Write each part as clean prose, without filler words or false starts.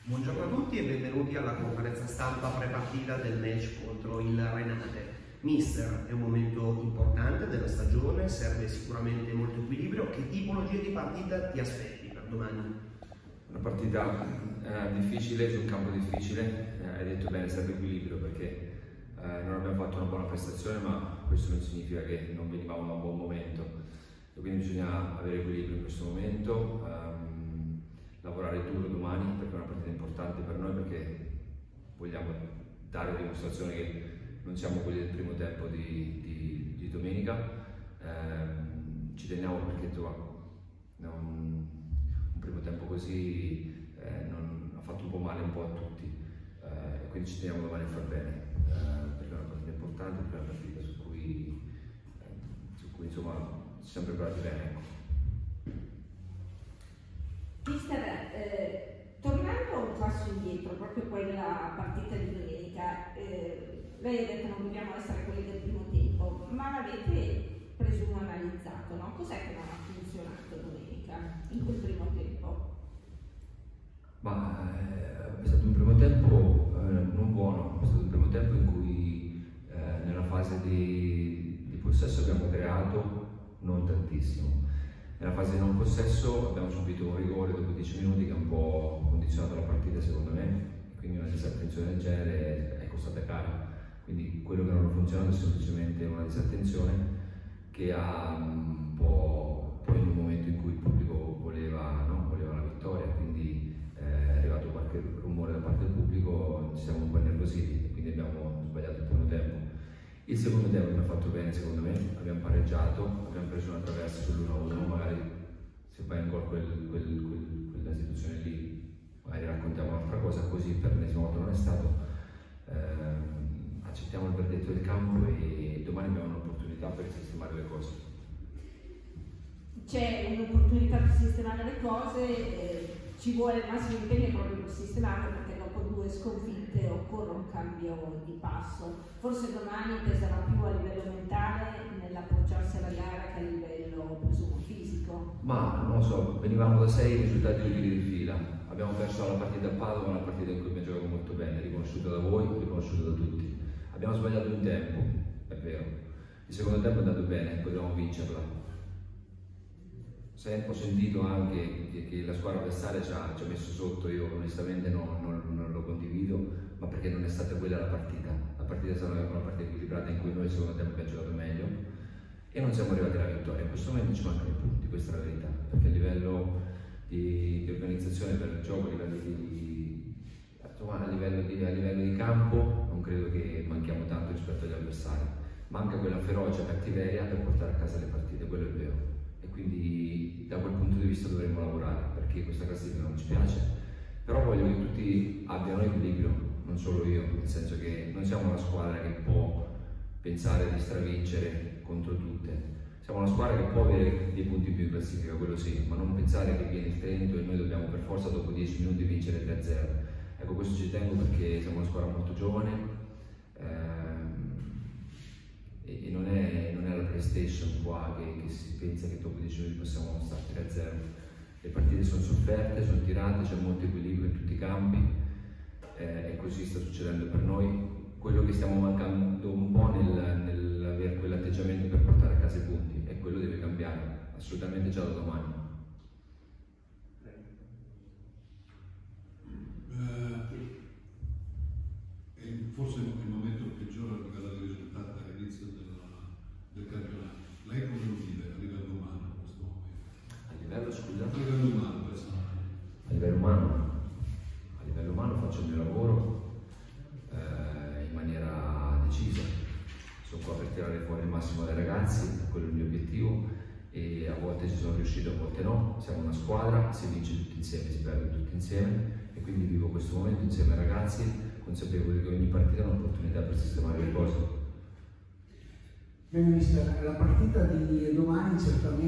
Buongiorno a tutti e benvenuti alla conferenza stampa pre-partita del match contro il Renate. Mister, è un momento importante della stagione, serve sicuramente molto equilibrio. Che tipologia di partita ti aspetti per domani? Una partita difficile su un campo difficile, hai detto bene, serve equilibrio perché non abbiamo fatto una buona prestazione, ma questo non significa che non venivamo da un buon momento e quindi bisogna avere equilibrio in questo momento, lavorare duro domani perché è una partita importante per noi, perché vogliamo dare dimostrazione che non siamo quelli del primo tempo di domenica. Ci teniamo perché un primo tempo così ha fatto un po' male un po' a tutti, quindi ci teniamo domani a far bene, perché è una partita importante, perché è una partita su cui insomma ci siamo preparati bene. Ecco. Mister, tornando un passo indietro, proprio quella partita di domenica, lei ha detto che non dobbiamo essere quelli del primo tempo, ma l'avete presumo analizzato, no? Cos'è che non ha funzionato domenica, in quel primo tempo? Ma è stato un primo tempo non buono, è stato un primo tempo in cui nella fase di possesso abbiamo creato non tantissimo. Nella fase di non possesso abbiamo subito un rigore dopo 10 minuti che ha un po' condizionato la partita secondo me, quindi una disattenzione del genere è costata cara. Quindi quello che non ha funzionato è semplicemente una disattenzione che ha un po' poi in un momento in cui il pubblico voleva la vittoria, quindi è arrivato qualche rumore da parte del pubblico, ci siamo un po' innervositi e quindi abbiamo sbagliato il primo tempo. Il secondo tempo abbiamo fatto bene secondo me, abbiamo pareggiato, abbiamo preso una traversa sull'1-1, magari se vai in gol quella situazione lì magari raccontiamo un'altra cosa, così per l'ennesima volta non è stato. Accettiamo il verdetto del campo e domani abbiamo un'opportunità per sistemare le cose. C'è un'opportunità per sistemare le cose, ci vuole il massimo impegno proprio per sistemarle, perché dopo 2 sconfitte occorre un cambio di passo. Forse domani peserà più a livello mentale nell'approcciarsi alla gara che a livello, presumo, fisico. Ma non lo so, venivamo da 6 risultati utili di fila, abbiamo perso la partita a Padova, una partita in cui abbiamo giocato molto bene, riconosciuta da voi, riconosciuta da tutti. Abbiamo sbagliato un tempo, è vero, il secondo tempo è andato bene, potevamo vincerla. Ho sentito anche che la squadra avversaria ci ha messo sotto, io onestamente non lo condivido, ma perché non è stata quella la partita. La partita è stata una partita equilibrata in cui noi il secondo tempo abbiamo giocato meglio e non siamo arrivati alla vittoria. In questo momento ci mancano i punti, questa è la verità, perché a livello di organizzazione per il gioco, a livello di campo, non credo che manchiamo tanto rispetto agli avversari. Manca quella ferocia, cattiveria per portare a casa le partite, quello è vero. E quindi da quel punto di vista dovremmo lavorare, perché questa classifica non ci piace, però voglio che tutti abbiano equilibrio, non solo io, nel senso che non siamo una squadra che può pensare di stravincere contro tutte, siamo una squadra che può avere dei punti in più in classifica, quello sì, ma non pensare che viene il Trento e noi dobbiamo per forza dopo 10 minuti vincere 3-0. Ecco, questo ci tengo perché siamo una squadra molto giovane e non è la PlayStation qua che si pensa che dopo 10 minuti possiamo stare 3-0. Le partite sono sofferte, sono tirate, c'è molto equilibrio in tutti i campi e così sta succedendo per noi. Quello che stiamo mancando un po' nell'avere quell'atteggiamento per portare a casa i punti e quello deve cambiare assolutamente già da domani. Forse il momento peggiore a livello di risultati all'inizio del campionato. Lei come lo vive a livello umano in questo momento? A livello, scusa? A livello umano, personale. A livello umano faccio il mio lavoro in maniera decisa. Sono qua per tirare fuori il massimo dai ragazzi, quello è il mio obiettivo e a volte ci sono riuscito, a volte no. Siamo una squadra, si vince tutti insieme, si perde tutti insieme e quindi vivo questo momento insieme ai ragazzi, consapevoli che ogni partita è un'opportunità per sistemare le cose. Bene mister, la partita di domani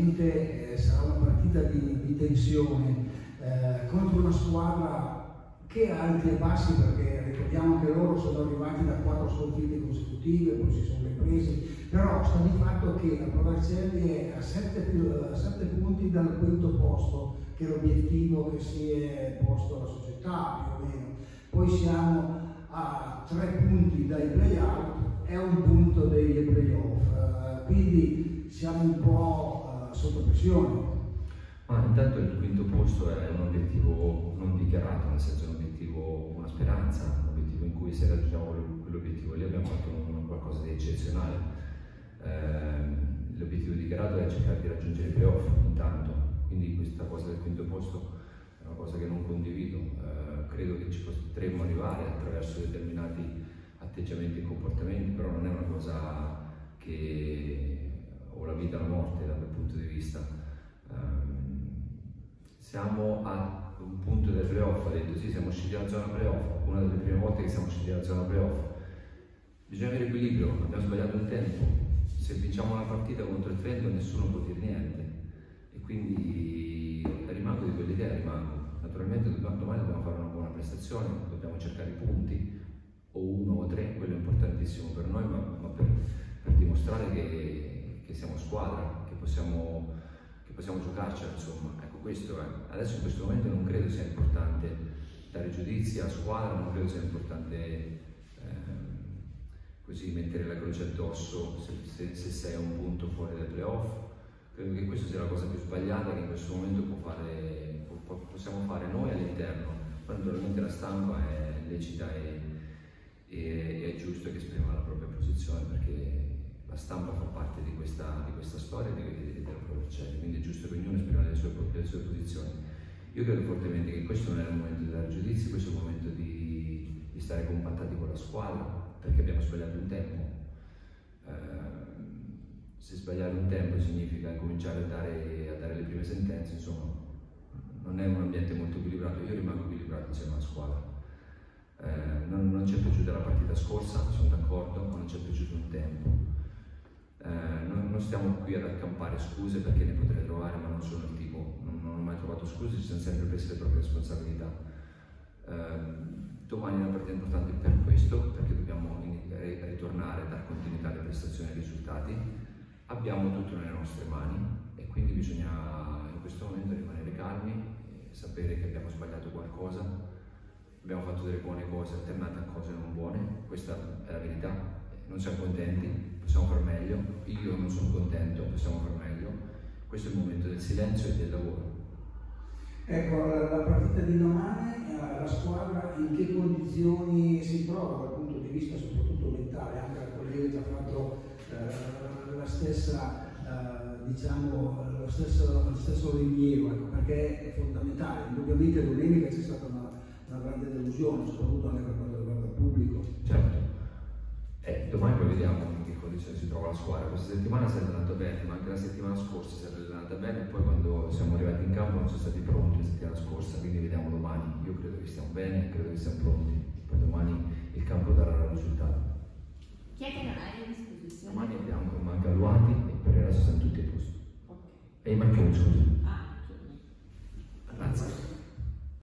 certamente sarà una partita di tensione contro una squadra che alti e bassi, perché ricordiamo che loro sono arrivati da 4 sconfitte consecutive, poi si sono ripresi, però sta di fatto che la Pro Vercelli è a 7 punti dal quinto posto, che è l'obiettivo che si è posto la società più o meno. Poi siamo a 3 punti dai play-out e 1 punto dei play-off, quindi siamo un po' sotto pressione. Ma intanto il quinto posto è un obiettivo non dichiarato, nel senso è un obiettivo, una speranza, un obiettivo in cui se raggiungiamo quell'obiettivo lì abbiamo fatto qualcosa di eccezionale. L'obiettivo dichiarato è cercare di raggiungere i playoff intanto, quindi questa cosa del quinto posto è una cosa che non condivido. Credo che ci potremmo arrivare attraverso determinati atteggiamenti e comportamenti, però non è una cosa che o la vita o la morte da quel punto di vista. Siamo a un punto del playoff, ha detto sì, siamo usciti dalla zona playoff, una delle prime volte che siamo usciti dalla zona playoff. Bisogna avere equilibrio, abbiamo sbagliato il tempo, se vinciamo una partita contro il Trento nessuno può dire niente e quindi rimango di quell'idea, naturalmente domani dobbiamo fare una buona prestazione, dobbiamo cercare i punti, o 1 o 3, quello è importantissimo per noi, ma per dimostrare che siamo squadra, che possiamo giocarcela, insomma. Ecco, questo è. Adesso in questo momento non credo sia importante dare giudizi alla squadra, non credo sia importante così mettere la croce addosso se sei a un punto fuori dai playoff. Credo che questa sia la cosa più sbagliata che in questo momento possiamo fare noi all'interno. Poi naturalmente la stampa è lecita e è giusto che esprima la propria posizione, perché la stampa fa parte di questa storia della Pro Vercelli, quindi è giusto che ognuno esprima le sue posizioni. Io credo fortemente che questo non è il momento di dare giudizi, questo è il momento di stare compattati con la squadra, perché abbiamo sbagliato un tempo. Se sbagliare un tempo significa cominciare a dare le prime sentenze, insomma, non è un ambiente molto equilibrato. Io rimango equilibrato insieme alla squadra. Non ci è piaciuta la partita scorsa, sono d'accordo, ma non ci è piaciuto un tempo. Non stiamo qui ad accampare scuse, perché ne potrei trovare, ma non sono il tipo, non ho mai trovato scuse, ci sono sempre prese le proprie responsabilità. Domani è una partita importante per questo, perché dobbiamo ritornare a dar continuità alle prestazioni e ai risultati. Abbiamo tutto nelle nostre mani e quindi bisogna in questo momento rimanere calmi, sapere che abbiamo sbagliato qualcosa, abbiamo fatto delle buone cose alternate a cose non buone, questa è la verità. Non siamo contenti, possiamo far meglio, io non sono contento, possiamo far meglio. Questo è il momento del silenzio e del lavoro. Ecco, la partita di domani, la squadra in che condizioni si trova dal punto di vista soprattutto mentale? Anche la collega ha fatto la stessa, lo stesso rilievo, ecco, perché è fondamentale. Indubbiamente domenica c'è stata una grande delusione, soprattutto anche per quanto riguarda il pubblico. Certo. Domani poi vediamo in che condizioni si trova la squadra. Questa settimana si è allenata bene, ma anche la settimana scorsa si è allenata bene, e poi quando siamo arrivati in campo non sono stati pronti la settimana scorsa, quindi vediamo domani. Io credo che stiamo bene, credo che siamo pronti, poi domani il campo darà il risultato. Chi è che non hai a disposizione? Domani abbiamo manca Luati e per il resto siamo tutti a posto. Okay. E i Marchoni, scusi.